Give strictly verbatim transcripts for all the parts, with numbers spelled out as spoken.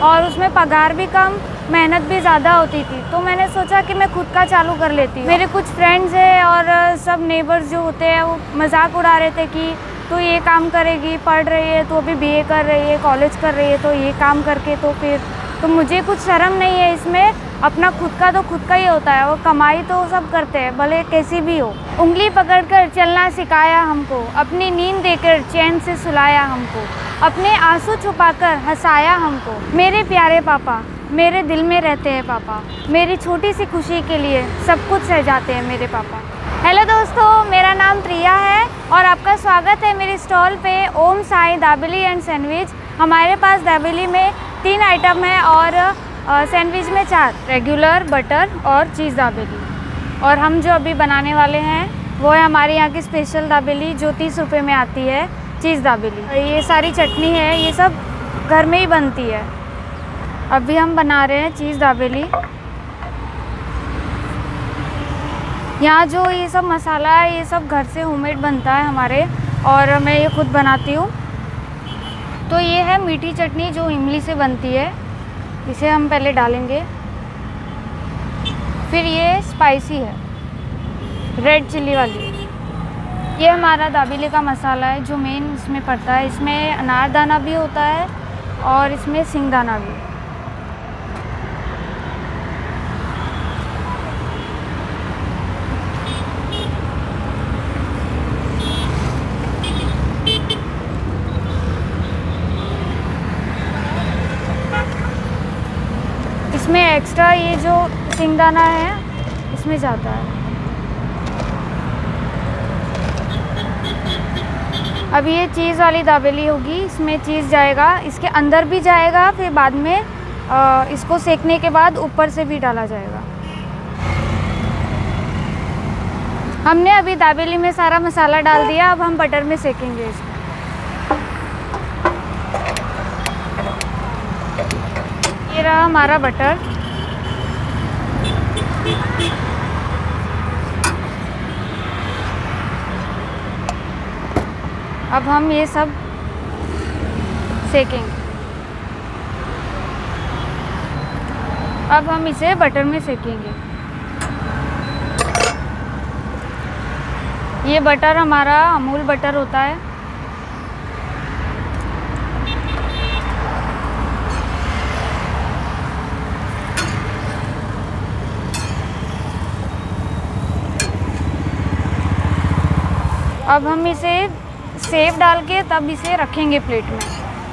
और उसमें पगार भी कम, मेहनत भी ज़्यादा होती थी। तो मैंने सोचा कि मैं खुद का चालू कर लेती हूँ। मेरे कुछ फ्रेंड्स हैं और सब नेबर्स जो होते हैं वो मजाक उड़ा रहे थे कि तो ये काम करेगी, पढ़ रही है, तो अभी बीए कर रही है, कॉलेज कर रही है, तो ये काम करके तो फिर तो मुझे कुछ शर्म नहीं है इसमें। अपना खुद का तो खुद का ही होता है, वो कमाई तो सब करते हैं, भले कैसी भी हो। उंगली पकड़कर चलना सिखाया हमको, अपनी नींद देकर चैन से सुलाया हमको, अपने आंसू छुपाकर हंसाया हमको। मेरे प्यारे पापा मेरे दिल में रहते हैं पापा, मेरी छोटी सी खुशी के लिए सब कुछ सह जाते हैं मेरे पापा। हेलो दोस्तों, मेरा नाम प्रिया है और आपका स्वागत है मेरी स्टॉल पे ओम साई दाबेली एंड सैंडविच। हमारे पास दाबेली में तीन आइटम है और सैंडविच में चार, रेगुलर, बटर और चीज़ दाबेली। और हम जो अभी बनाने वाले हैं वो है हमारे यहाँ की स्पेशल दाबेली जो तीस रुपये में आती है, चीज़ दाबेली। ये सारी चटनी है, ये सब घर में ही बनती है। अभी हम बना रहे हैं चीज़ दाबेली। यहाँ जो ये सब मसाला है ये सब घर से होममेड बनता है हमारे, और मैं ये खुद बनाती हूँ। तो ये है मीठी चटनी जो इमली से बनती है, इसे हम पहले डालेंगे। फिर ये स्पाइसी है, रेड चिल्ली वाली। ये हमारा दाबेली का मसाला है जो मेन इसमें पड़ता है। इसमें अनारदाना भी होता है और इसमें सिंगदाना भी। इसमें एक्स्ट्रा ये जो सिंगदाना है इसमें जाता है। अब ये चीज़ वाली दाबेली होगी, इसमें चीज़ जाएगा, इसके अंदर भी जाएगा, फिर बाद में आ, इसको सेकने के बाद ऊपर से भी डाला जाएगा। हमने अभी दाबेली में सारा मसाला डाल दिया, अब हम बटर में सेकेंगे इसको। ये रहा हमारा बटर। अब हम ये सब सेकेंगे। अब हम इसे बटर में सेकेंगे। ये बटर हमारा अमूल बटर होता है। अब हम इसे सेव डाल के तब इसे रखेंगे प्लेट में।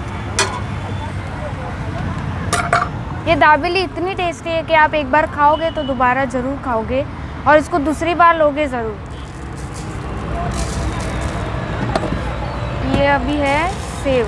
ये दाबेली इतनी टेस्टी है कि आप एक बार खाओगे तो दोबारा ज़रूर खाओगे और इसको दूसरी बार लोगे ज़रूर। ये अभी है सेव।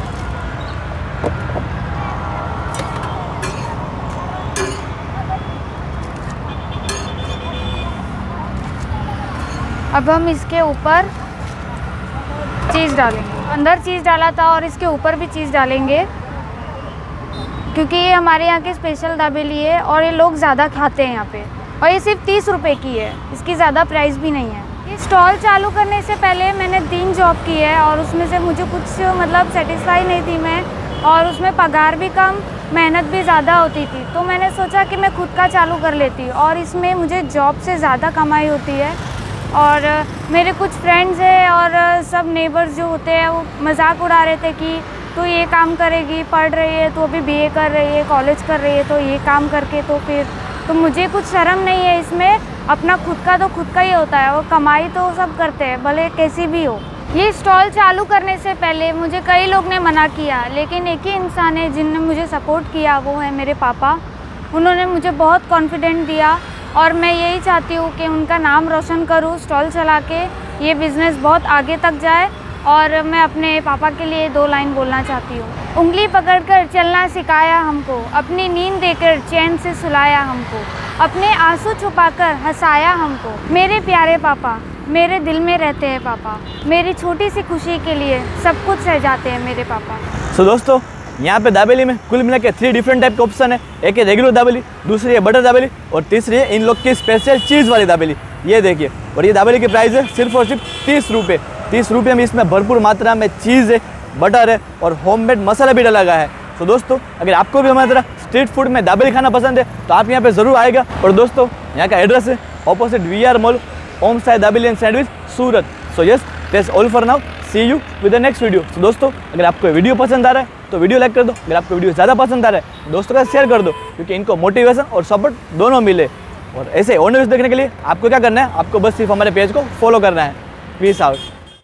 अब हम इसके ऊपर चीज़ डालेंगे। अंदर चीज़ डाला था और इसके ऊपर भी चीज़ डालेंगे क्योंकि ये हमारे यहाँ की स्पेशल दाबेली है और ये लोग ज़्यादा खाते हैं यहाँ पे। और ये सिर्फ तीस रुपए की है, इसकी ज़्यादा प्राइस भी नहीं है। ये स्टॉल चालू करने से पहले मैंने तीन जॉब की है और उसमें से मुझे कुछ मतलब सेटिस्फाई नहीं थी मैं, और उसमें पगार भी कम, मेहनत भी ज़्यादा होती थी। तो मैंने सोचा कि मैं खुद का चालू कर लेती हूँ और इसमें मुझे जॉब से ज़्यादा कमाई होती है। और मेरे कुछ फ्रेंड्स हैं और सब नेबर्स जो होते हैं वो मजाक उड़ा रहे थे कि तो ये काम करेगी, पढ़ रही है, तो अभी बीए कर रही है, कॉलेज कर रही है, तो ये काम करके तो फिर तो मुझे कुछ शर्म नहीं है इसमें। अपना खुद का तो खुद का ही होता है, वो कमाई तो सब करते हैं, भले कैसी भी हो। ये स्टॉल चालू करने से पहले मुझे कई लोग ने मना किया, लेकिन एक ही इंसान है जिनने मुझे सपोर्ट किया, वो है मेरे पापा। उन्होंने मुझे बहुत कॉन्फिडेंट दिया और मैं यही चाहती हूँ कि उनका नाम रोशन करूँ स्टॉल चला के, ये बिज़नेस बहुत आगे तक जाए। और मैं अपने पापा के लिए दो लाइन बोलना चाहती हूँ। उंगली पकड़कर चलना सिखाया हमको, अपनी नींद देकर चैन से सुलाया हमको, अपने आंसू छुपाकर हंसाया हमको। मेरे प्यारे पापा मेरे दिल में रहते हैं पापा, मेरी छोटी सी खुशी के लिए सब कुछ सह जाते हैं मेरे पापा। सो so, दोस्तों यहाँ पे दाबेली में कुल मिला के थ्री डिफरेंट टाइप के ऑप्शन है। एक है रेगुलर दाबेली, दूसरी है बटर दाबेली और तीसरी है इन लोग की स्पेशल चीज़ वाली दाबेली। ये देखिए, और ये दाबेली की प्राइस है सिर्फ और सिर्फ तीस रुपये। तीस रुपये में इसमें भरपूर मात्रा में चीज़ है, बटर है और होममेड मसाला भी डाला गया है। तो दोस्तों अगर आपको भी हमारी तरह स्ट्रीट फूड में दाबेली खाना पसंद है तो आप यहाँ पे ज़रूर आएगा। और दोस्तों यहाँ का एड्रेस है opposite V R mall, Om Sai dabeli and sandwich, Surat. So yes, that's all for now, see you with the next video. तो दोस्तों अगर आपको वीडियो पसंद आ रहा है तो वीडियो लाइक कर दो, अगर आपको वीडियो ज़्यादा पसंद आ रहा है दोस्तों का शेयर कर दो, क्योंकि इनको मोटिवेशन और सपोर्ट दोनों मिले। और ऐसे और न्यूज़ देखने के लिए आपको क्या करना है, आपको बस सिर्फ हमारे पेज को फॉलो करना है। Peace out.